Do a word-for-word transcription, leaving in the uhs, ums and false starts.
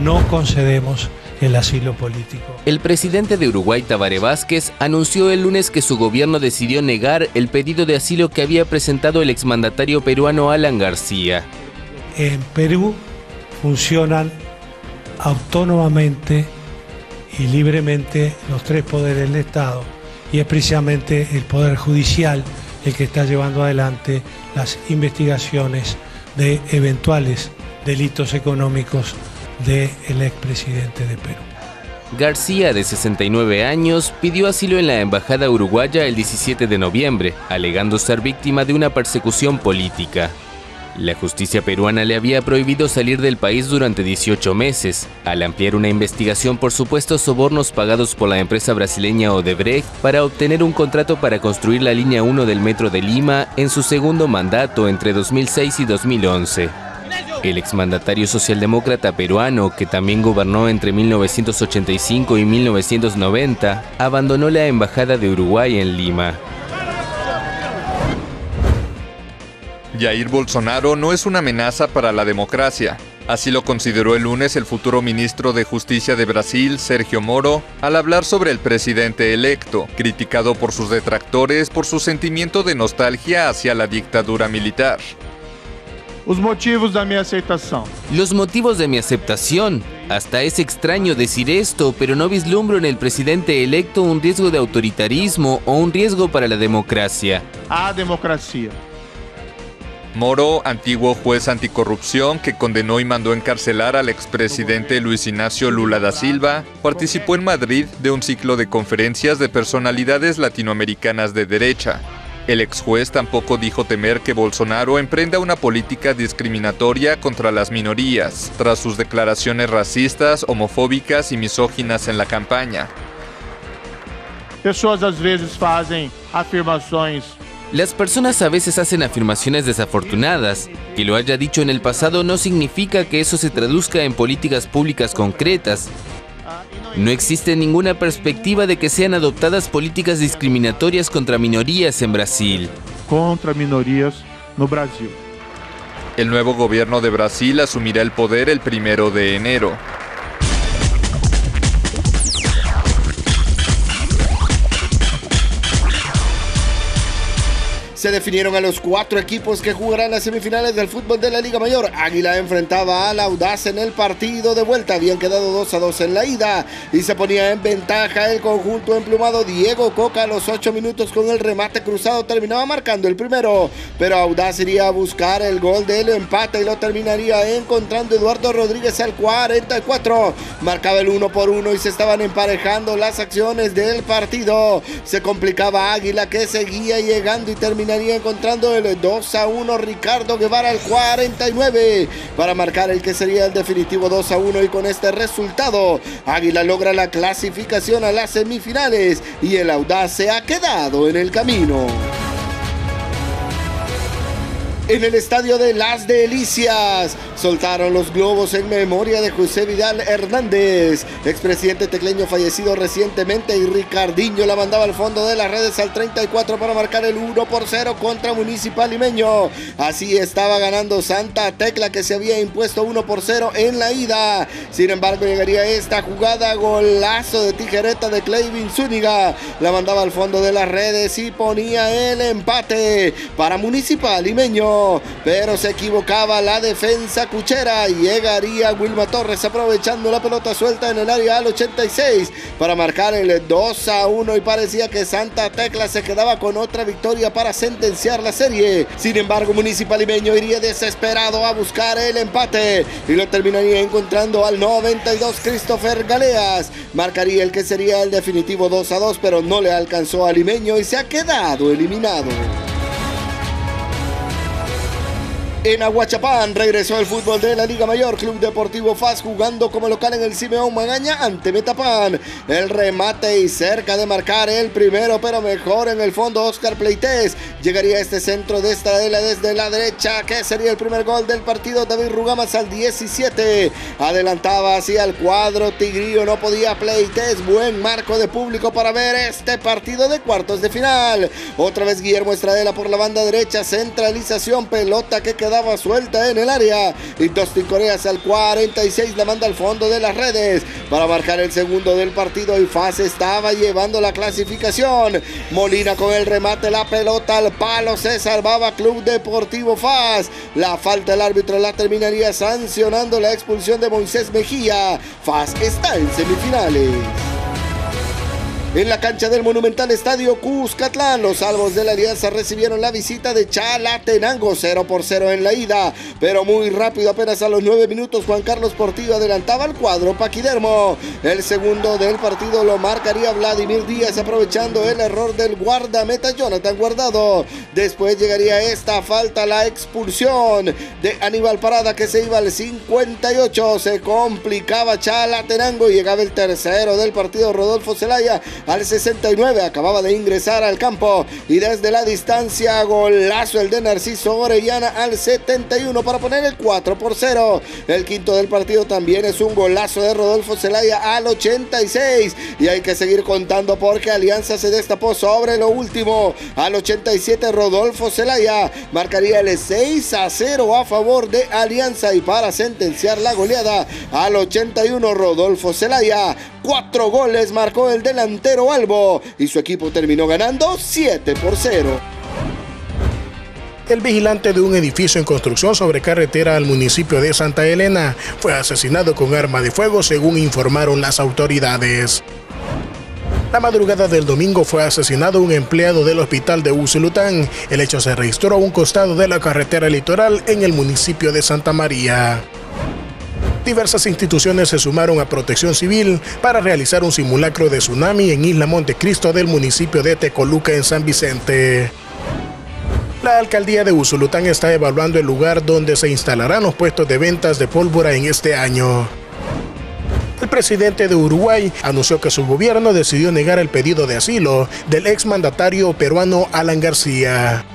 no concedemos el asilo político. El presidente de Uruguay, Tabaré Vázquez, anunció el lunes que su gobierno decidió negar el pedido de asilo que había presentado el exmandatario peruano Alan García. En Perú funcionan autónomamente y libremente los tres poderes del Estado, y es precisamente el Poder Judicial el que está llevando adelante las investigaciones de eventuales delitos económicos del expresidente de Perú. García, de sesenta y nueve años, pidió asilo en la embajada uruguaya el diecisiete de noviembre, alegando ser víctima de una persecución política. La justicia peruana le había prohibido salir del país durante dieciocho meses, al ampliar una investigación por supuestos sobornos pagados por la empresa brasileña Odebrecht para obtener un contrato para construir la línea uno del metro de Lima en su segundo mandato entre dos mil seis y dos mil once. El exmandatario socialdemócrata peruano, que también gobernó entre mil novecientos ochenta y cinco y mil novecientos noventa, abandonó la embajada de Uruguay en Lima. Jair Bolsonaro no es una amenaza para la democracia. Así lo consideró el lunes el futuro ministro de Justicia de Brasil, Sérgio Moro, al hablar sobre el presidente electo, criticado por sus detractores por su sentimiento de nostalgia hacia la dictadura militar. Os motivos da minha aceitação. Los motivos de mi aceptación. Hasta es extraño decir esto, pero no vislumbro en el presidente electo un riesgo de autoritarismo o un riesgo para la democracia. A democracia. Moro, antiguo juez anticorrupción que condenó y mandó encarcelar al expresidente Luis Ignacio Lula da Silva, participó en Madrid de un ciclo de conferencias de personalidades latinoamericanas de derecha. El ex juez tampoco dijo temer que Bolsonaro emprenda una política discriminatoria contra las minorías, tras sus declaraciones racistas, homofóbicas y misóginas en la campaña. Pessoas às vezes fazem afirmações. Las personas a veces hacen afirmaciones desafortunadas. Que lo haya dicho en el pasado no significa que eso se traduzca en políticas públicas concretas. No existe ninguna perspectiva de que sean adoptadas políticas discriminatorias contra minorías en Brasil. Contra minorias no Brasil. El nuevo gobierno de Brasil asumirá el poder el primero de enero. Se definieron a los cuatro equipos que jugarán las semifinales del fútbol de la Liga Mayor. Águila enfrentaba al Audaz en el partido de vuelta. Habían quedado dos a dos en la ida y se ponía en ventaja el conjunto emplumado. Diego Coca a los ocho minutos con el remate cruzado terminaba marcando el primero, pero Audaz iría a buscar el gol del empate y lo terminaría encontrando Eduardo Rodríguez al cuarenta y cuatro. Marcaba el uno por uno y se estaban emparejando las acciones del partido. Se complicaba Águila, que seguía llegando y terminaría encontrando el dos a uno. Ricardo Guevara al cuarenta y nueve para marcar el que sería el definitivo dos a uno, y con este resultado Águila logra la clasificación a las semifinales y el Audaz se ha quedado en el camino. En el estadio de Las Delicias soltaron los globos en memoria de José Vidal Hernández, expresidente tecleño fallecido recientemente, y Ricardinho la mandaba al fondo de las redes al treinta y cuatro para marcar el uno por cero contra Municipal Limeño. Así estaba ganando Santa Tecla, que se había impuesto uno por cero en la ida. Sin embargo, llegaría esta jugada, golazo de tijereta de Clevin Zúñiga, la mandaba al fondo de las redes y ponía el empate para Municipal Limeño. Pero se equivocaba la defensa cuchera y llegaría Wilma Torres aprovechando la pelota suelta en el área al ochenta y seis para marcar el dos a uno, y parecía que Santa Tecla se quedaba con otra victoria para sentenciar la serie. Sin embargo, Municipal Limeño iría desesperado a buscar el empate y lo terminaría encontrando al noventa y dos. Christopher Galeas marcaría el que sería el definitivo dos a dos, pero no le alcanzó a Limeño y se ha quedado eliminado. En Aguachapán regresó el fútbol de la Liga Mayor. Club Deportivo F A S jugando como local en el Simeón Magaña ante Metapán. El remate y cerca de marcar el primero, pero mejor en el fondo Oscar Pleites. Llegaría este centro de Estadela desde la derecha, que sería el primer gol del partido. David Rugamas al diecisiete. Adelantaba hacia el cuadro tigrillo, no podía Pleites. Buen marco de público para ver este partido de cuartos de final. Otra vez Guillermo Estradela por la banda derecha. Centralización, pelota que quedó daba suelta en el área y Dustin Coreas al cuarenta y seis la manda al fondo de las redes para marcar el segundo del partido y F A S estaba llevando la clasificación. Molina con el remate, la pelota al palo, se salvaba Club Deportivo F A S. La falta del árbitro la terminaría sancionando la expulsión de Moisés Mejía. F A S está en semifinales. En la cancha del Monumental Estadio Cuscatlán, los salvos de la Alianza recibieron la visita de Chalatenango, cero por cero en la ida, pero muy rápido, apenas a los nueve minutos, Juan Carlos Portillo adelantaba al cuadro paquidermo. El segundo del partido lo marcaría Vladimir Díaz, aprovechando el error del guardameta Jonathan Guardado. Después llegaría esta falta, la expulsión de Aníbal Parada, que se iba al cincuenta y ocho, se complicaba Chalatenango y llegaba el tercero del partido, Rodolfo Zelaya, al sesenta y nueve, acababa de ingresar al campo y desde la distancia golazo el de Narciso Orellana al setenta y uno para poner el cuatro por cero. El quinto del partido también es un golazo de Rodolfo Zelaya al ochenta y seis y hay que seguir contando porque Alianza se destapó sobre lo último. Al ochenta y siete Rodolfo Zelaya marcaría el seis a cero a favor de Alianza y para sentenciar la goleada al ochenta y uno Rodolfo Zelaya, cuatro goles marcó el delantero Albo y su equipo terminó ganando siete por cero. El vigilante de un edificio en construcción sobre carretera al municipio de Santa Elena fue asesinado con arma de fuego, según informaron las autoridades. La madrugada del domingo fue asesinado un empleado del hospital de Usulután. El hecho se registró a un costado de la carretera litoral en el municipio de Santa María. Diversas instituciones se sumaron a Protección Civil para realizar un simulacro de tsunami en Isla Montecristo del municipio de Tecoluca en San Vicente. La alcaldía de Usulután está evaluando el lugar donde se instalarán los puestos de ventas de pólvora en este año. El presidente de Uruguay anunció que su gobierno decidió negar el pedido de asilo del exmandatario peruano Alan García.